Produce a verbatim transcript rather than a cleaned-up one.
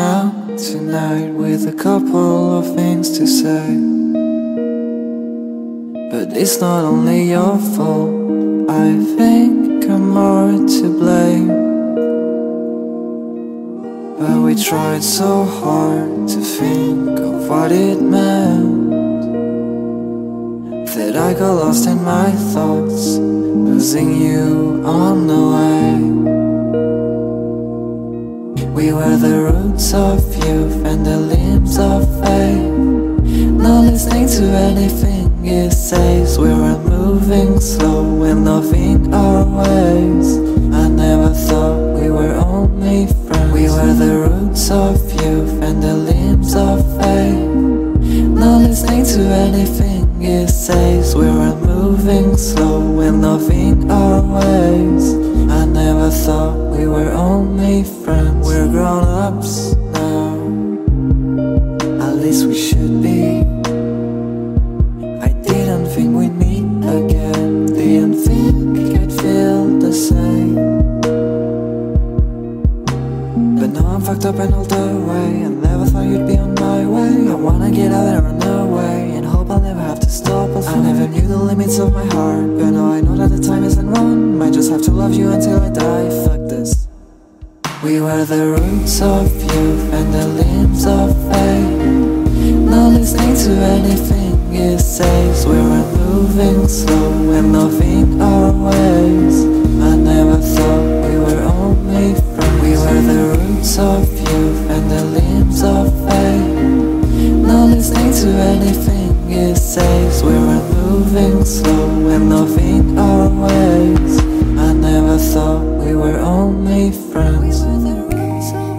out tonight with a couple of things to say. But it's not only your fault, I think I'm more to blame. But we tried so hard to think of what it meant, that I got lost in my thoughts, losing you on the way. We were the roots of youth and the limbs of faith, not listening to anything it says. We were moving slow and loving our ways. I never thought we were only friends. We were the roots of youth and the limbs of faith, not listening to anything it says. We were moving slow and loving our ways. I never thought we were only friends. We're grown-ups now, at least we should be. I didn't think we'd meet again, didn't think I'd feel the same. But now I'm fucked up and all the way. I never thought you'd be on my way. I wanna get out there and run away, and hope I'll never have to stop. I never knew the limits of my heart, but now I know that the time isn't wrong. Might just have to love you until I die. Fuck this. We were the roots of youth and the limbs of faith, not listening to anything it says. We were moving slow and loving our ways. I never thought we were only friends. We were the roots of youth and the limbs of faith, not listening to anything it says. We were moving slow and loving our ways. I never thought we were only friends. We were the roots of